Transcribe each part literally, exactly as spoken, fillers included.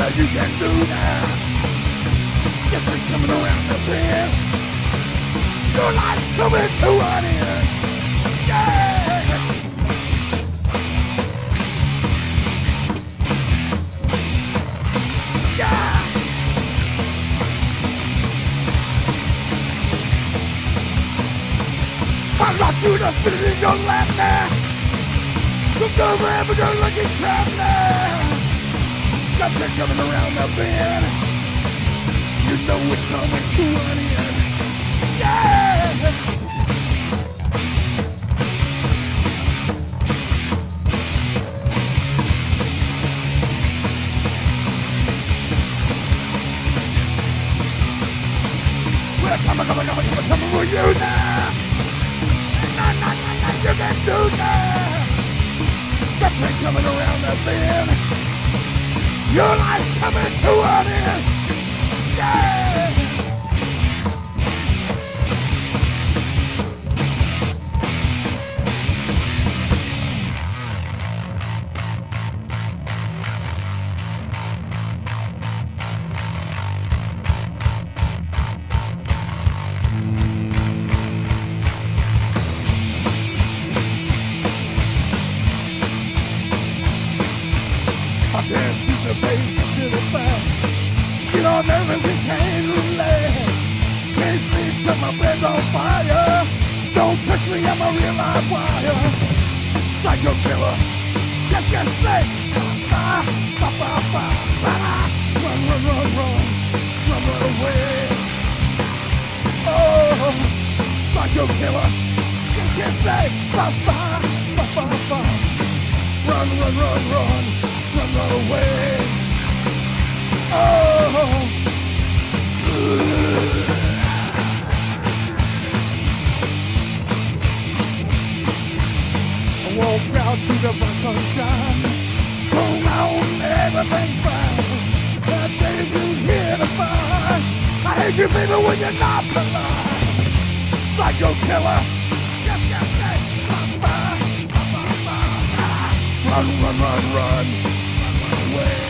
that you can do now. Get me coming around the bend. Your life's coming to an end. Yeah! Yeah! I'm not you to fit it in your lap now. Look over ever good looking trap now. Got you coming around the bend. You know it's coming to an end. Yeah! We're coming, coming, coming, coming, coming for you now. Nah, nah, nah, nah, you can do now. Got you coming around the bend. Your life's coming to an end. Yeah! I can't see the face to the back. Get all nervous and can't relax. Can't sleep cause my bed's on fire. Don't touch me, I'm a real live wire. Psycho killer, just get sick. Ba, ba, ba, ba, ba, ba. Run, run, run, run, run, run away. Oh, psycho killer, just get sick. Ba, ba, ba, ba, ba. Run, run, run, run, run, run away. Oh, I walk out to the sunshine. Go round, everything's fine. That day you hear the fire. I hate you, baby, when you're not alive. Psycho killer, just get sick. Run, run, run, run, run away.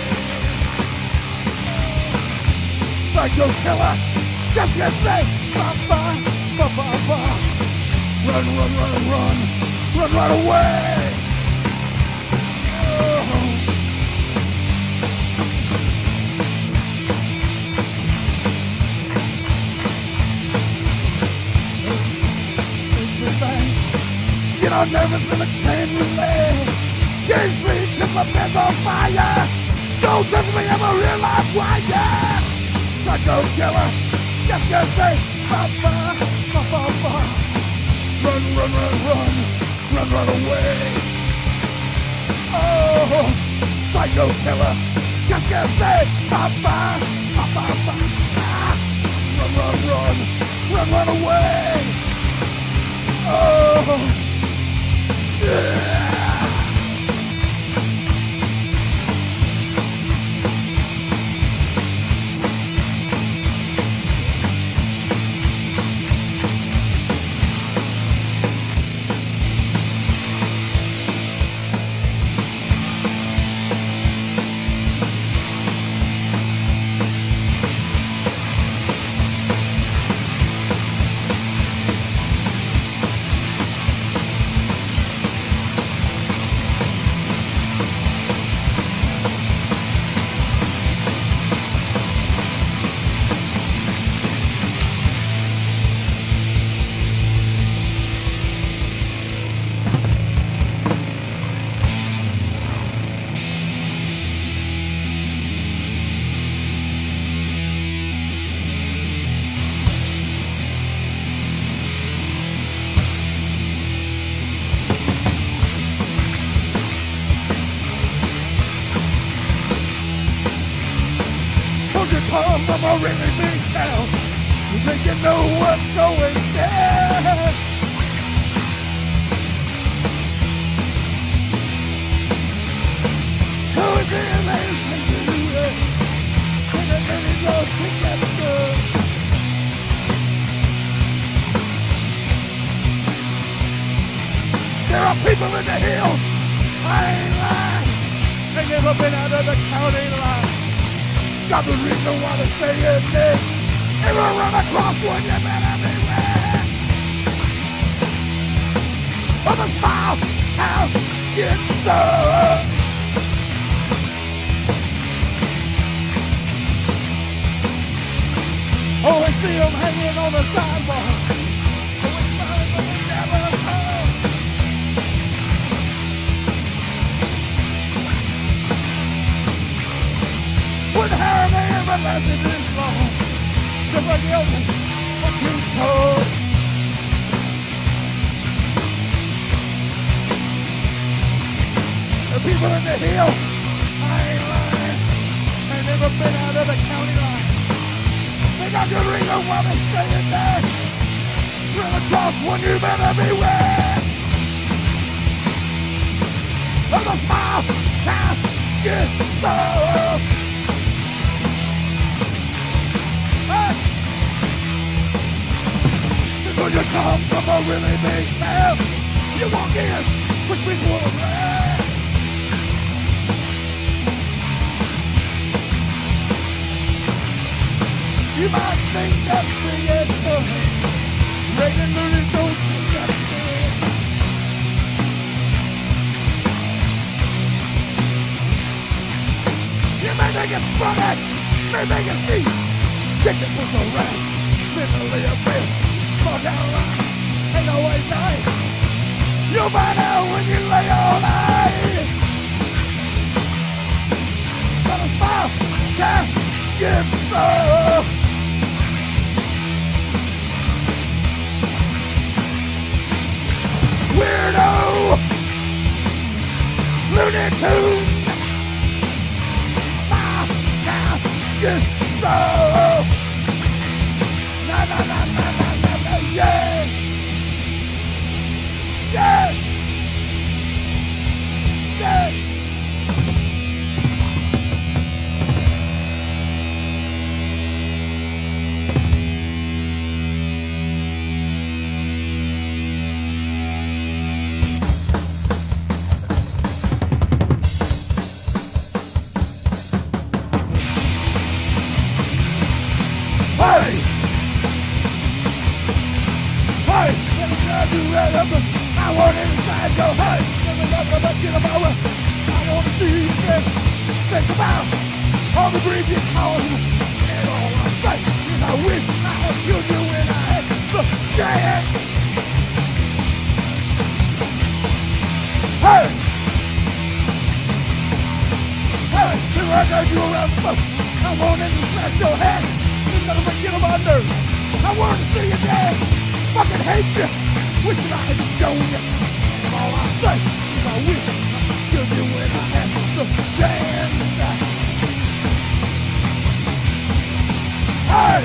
Psycho killer, just get sick. Ba, ba, ba, ba, ba. Run, run, run, run, run, run away. Oh. Get all nervous and I can't relate. Can't sleep cause my bed's on fire. Don't touch me, I'm a real life wire. Psycho killer, just get sick. Ba, ba, ba, ba, ba. Run, run, run, run, run, run away. Oh, psycho killer, just get sick. Ba, ba, ba, ba, ba. Run, run, run, run, run away. Oh, yeah. Come from a really big town. You think you know what's going down. Who is it that can do it? When the many goes together. There are people in the hills. I ain't lying. They never been out of the county line. got the reason why to stay in this. If I run across one, you better beware. Of a smile, how schizo. Always see him hanging on the sidewalk. Always smiling, but they never come. Wouldn't hire me if I lasted this long. Just like Elvis, fucking cold. The people in the hill, I ain't lying. Ain't never been out of the county line. They got good reason why they staying there. Run across one, you better beware. Of a smile, now get so. Hey! Because you come from a really big town, you walk in, push people around. You might think that's pretty fun. Raining movies don't think that's good. You may think it's funny, may think it's neat. Chicken puts around, mentally a bit. Fuck out line, ain't always nice. You'll find out when you lay on eyes. Got a smile, can't get so. Weirdo, Looney Tunes, ah, now, get so, na na na na na na na, yeah, yeah, yeah. Hey! Hey! Let me try to right up. I want inside go, hey! Let me talk about get about it. I want to see you again. Think about all the grief you caused. And all I say is I wish I had killed you when I had the chance. Hey! Hey! If I got you around the boat, I want in to smash your head. Gonna get on my nerves. I wanted to see you dead. Fucking hate you. Wishing I had shown you. And all I say is I wish I could kill you when I had the chance. Hey!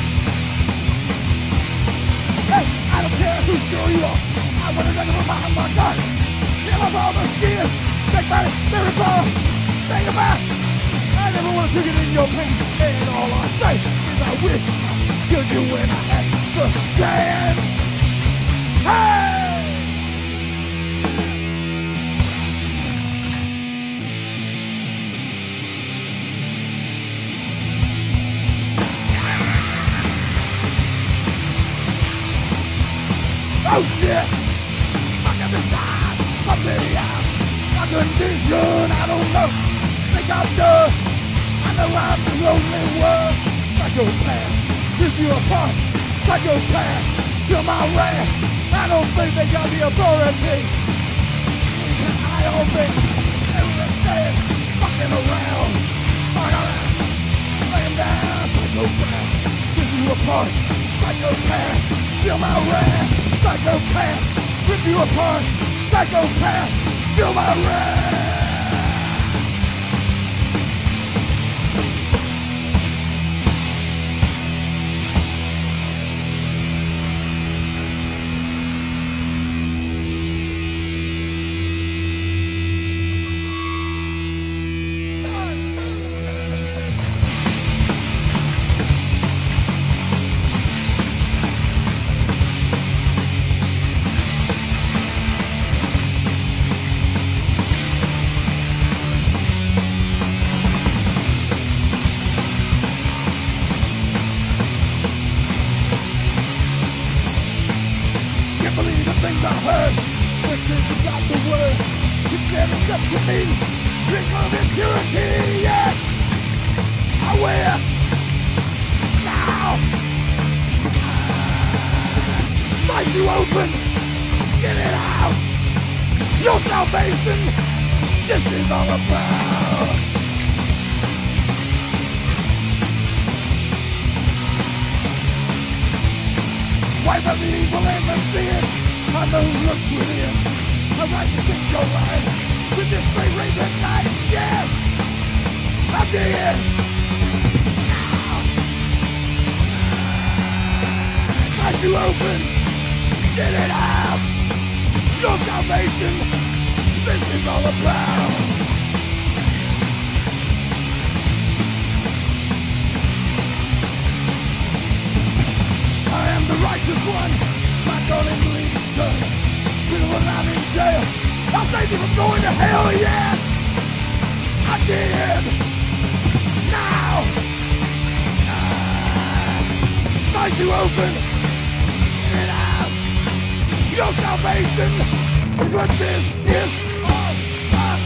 Hey, I don't care who sure you are. I want to take them behind my gun. Kill off all the skin. Take my miracle. Take it back. I never want to pick it in your pants. And all I say I wish I killed you when I had the chance. Hey! Oh shit! I got this time. I'm really out. My condition, I don't know. Think I'm done. I know I'm the only one. Psychopath, rip you apart. Psychopath, you're my wrath. I don't think they got the authority. I don't think they understand. Fucking around. Fuck around. Lay him down. Psychopath, rip you apart. Psychopath, you're my wrath. Psychopath, rip you apart. Psychopath, you're my wrath. I heard. Listen to got the word. You said it's up to me. Drink of impurity, yes. I will. Now. Fight you open. Get it out. Your salvation. This is all about. Wipe out the evil and the sin. I know who looks within. I like to take your life with this great razor knife. Yes, I did. Now, slice you open. Get it out. Your salvation. This is all about. I am the righteous one, my darling bleeding son. Even when I'm in jail, I'll save you from going to hell, yes! I did! Now! Ah, slice you open! Get it out! Your salvation is what this is all about!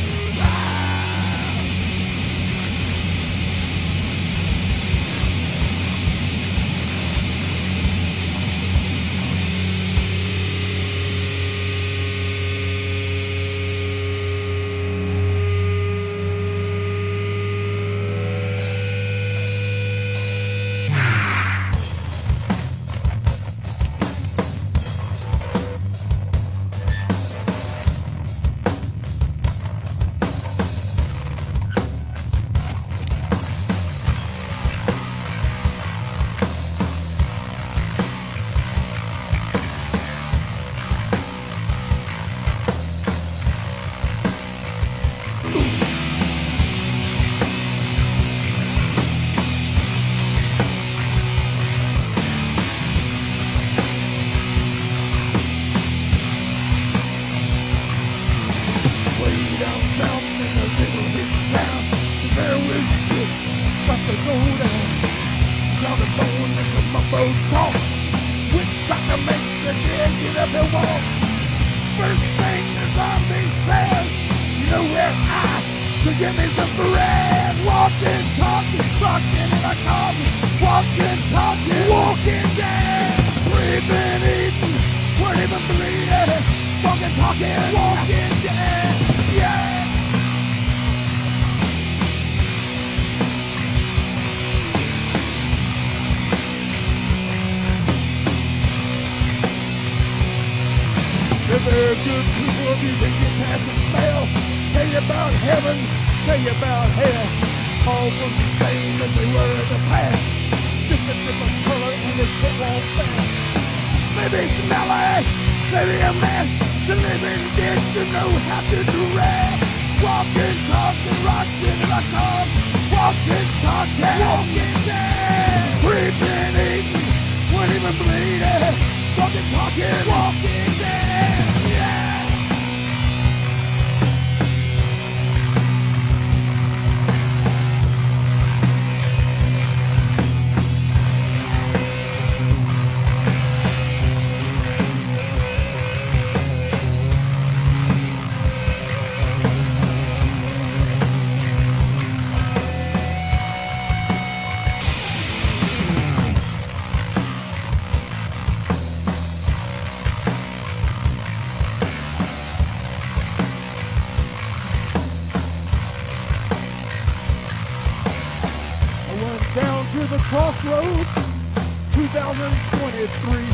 Crossroads, two thousand twenty-three.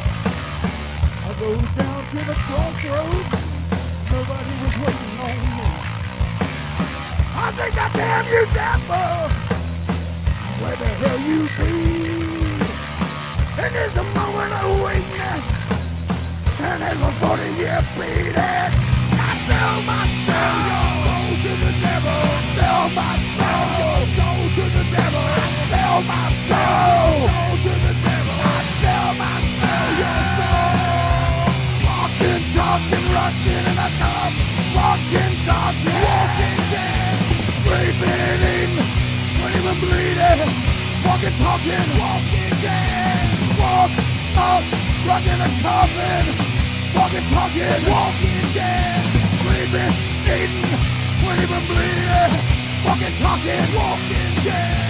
I go down to the crossroads, nobody was waiting on me. I think I damn you, devil, where the hell you be? And there's a moment of weakness, and there's a forty-year beating. I tell myself, go to the devil, tell myself, go to the devil. Tell my soul, go to the devil. I tell my soul, your soul. Walking, talking, rushing in a cup. Walking, talking, walking dead. Breathing in, not even bleeding. Walking, talking, walking dead. Walk up, rocking a coffin. Walking, talking, walking dead. Sleeping, eating, sleeping, bleeding. Walking, talking, walking dead.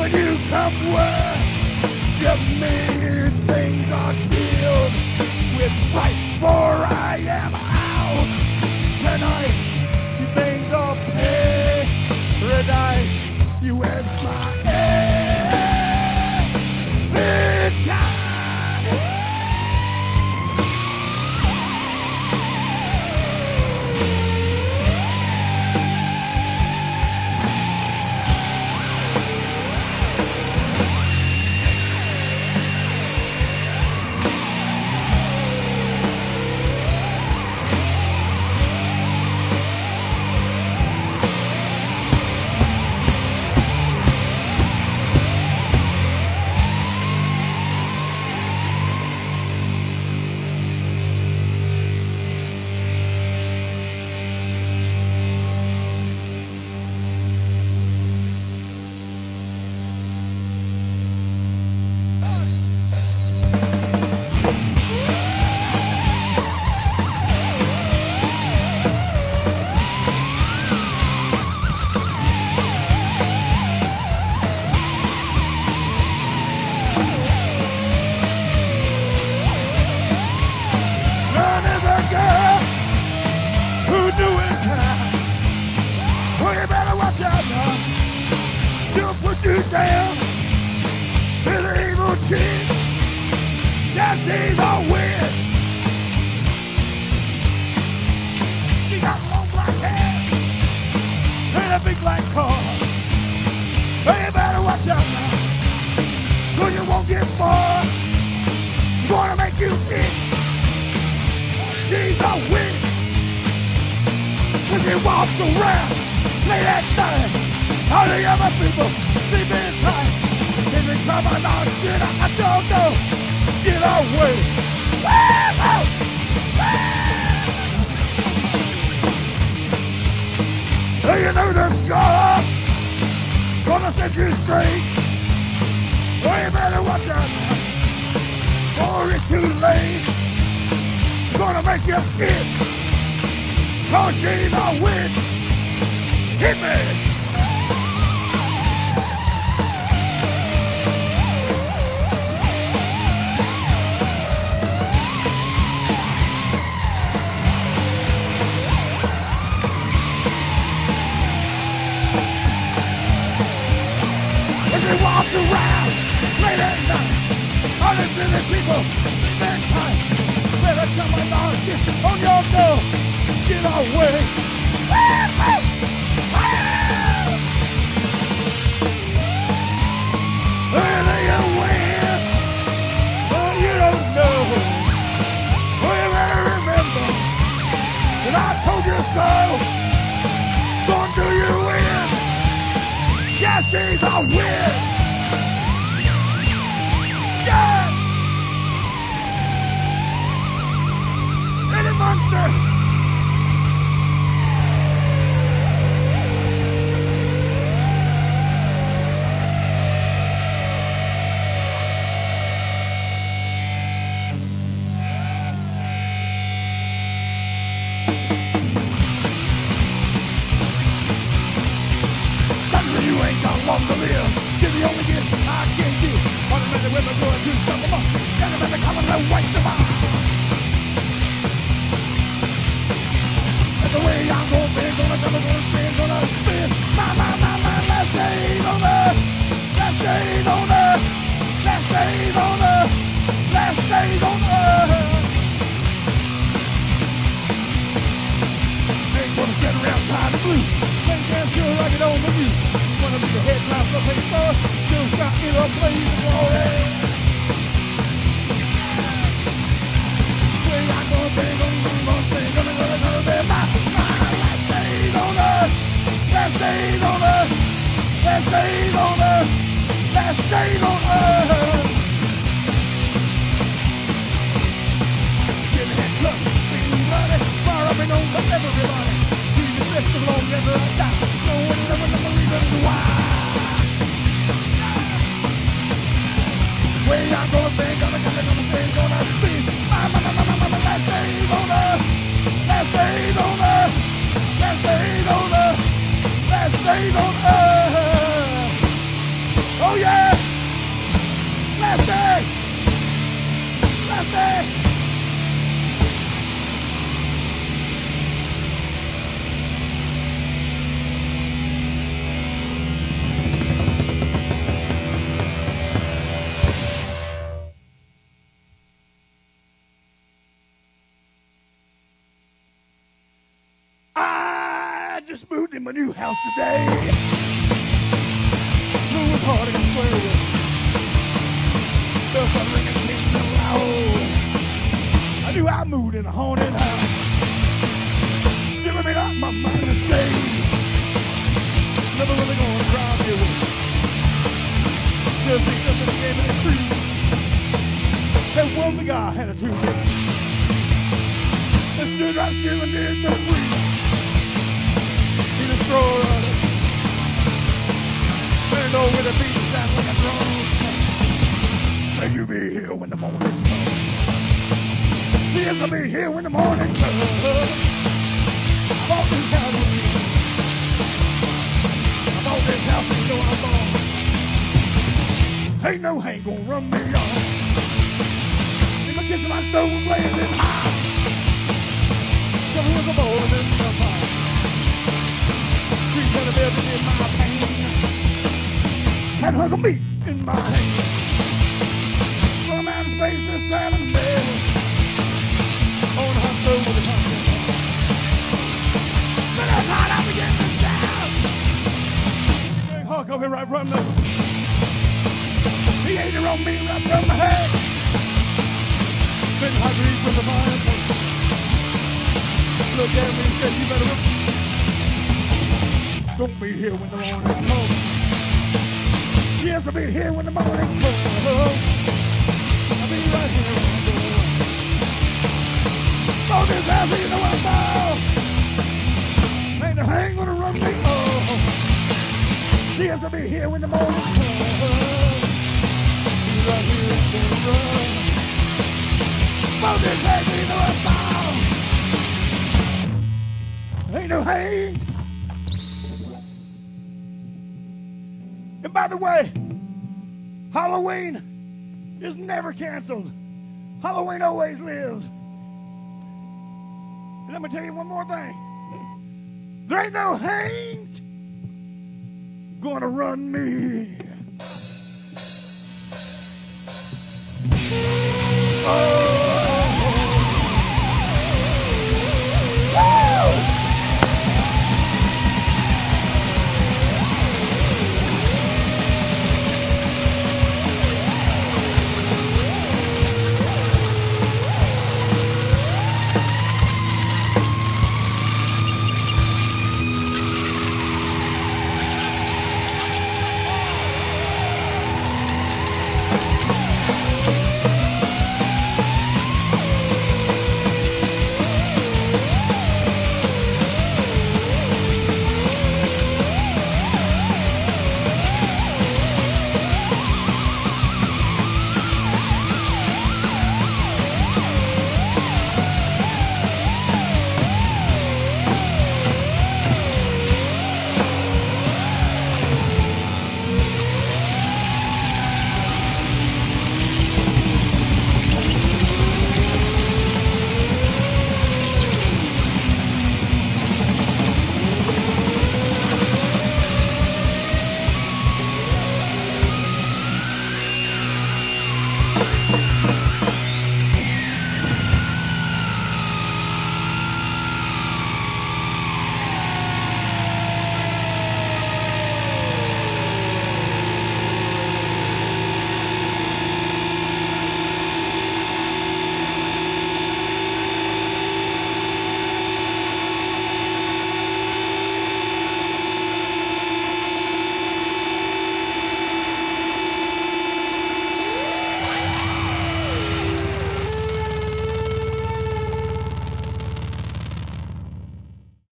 when you come worship me, things are sealed with price, for I am out tonight. You things are paradise. You as my every time. Last day! Last day! I just moved in my new house today. It was hard and square with. Felt like ringing things so loud. I knew I moved in a haunted house. Still made up my mind to stay. Never really gonna drive you away. Just think something came in the street. That one big guy had a two. That stood right still and did no breathe. He destroyed it. Turned over with a beat sound like a drum. Say you be here when the morning comes. Yes, I'll be here when the morning comes. I bought this house with you. I bought this house and you know I'm born. Ain't no hang gonna run me off. In my kitchen, my stove was blazing high. Some was a bowl and then the fire. Three kind of building in my pain. Had a hunk of meat in my hand. From outer space and silent bed. On a hot stove with a constant heart. But that's hot, I began to shout. Big hawk over right from the. He ate it on me right from my head. Been hot grease from the fireplace. Look at me and said, you better look. Don't be here when the morning comes. Yes, I'll be here when the morning comes. I'll be right here when the door. Oh, this house, you know I'm foul. Ain't a hang gonna run me off. Yes, I'll be here when the morning comes. Be right here when the run. Oh, this house, you know I'm foul. Ain't no hang. And by the way, Halloween is never canceled. Halloween always lives. And let me tell you one more thing. There ain't no hanged gonna run me.